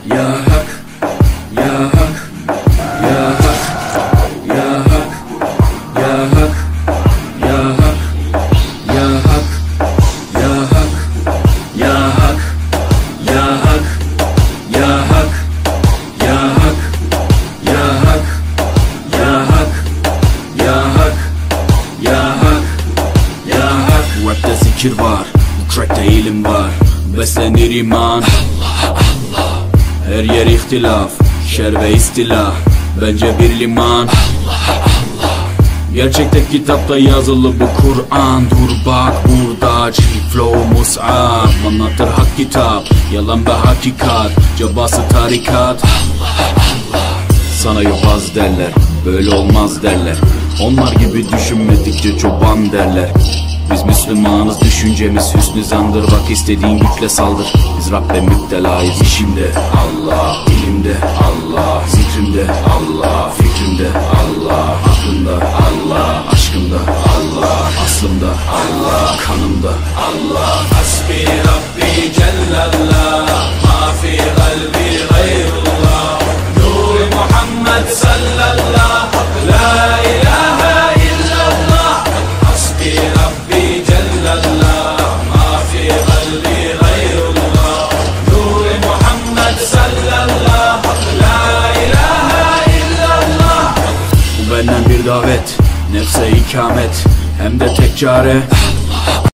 Ya Hak, Ya Hak, Ya Hak, Ya Hak, Ya Hak, Ya Hak, Ya Hak, Ya Hak, Ya Hak, Ya Hak, Ya Hak, Ya Hak, Ya Hak, Ya Hak, Ya Hak, Ya Hak, Ya Hak. Rap'te zikir var, bu track'te ilim var. Beslenir iman, her yer ihtilaf, şer ve istilah. Bence bir liman, gerçekte kitapta yazılı bu Kur'an. Dur bak burada, flow mus'ab, anlatır hak kitap, yalan ve hakikat, cabası tarikat. Sana yobaz derler, böyle olmaz derler. Onlar gibi düşünmedikçe çoban derler. Biz Müslümanız, düşüncemiz hüsnü zandır. Bak istediğin güçle saldır. Biz Rabbe müptelayız. İşimde Allah, ilimde Allah, zikrimde Allah, fikrimde Allah, aklımda Allah, aşkımda Allah, aslımda Allah, kanımda Allah. Hasbi Rabbi Cellallah, ma fi kalbi gayrullah. Nur Muhammed sallallahu, la ilahe illallah. Hasbi Rabbi Cellallah, ma fi kalbi gayrullah. Nur Muhammed sallallahu, la ilahe illallah. Bu benden bir davet, nefse ikamet, hem de tek çare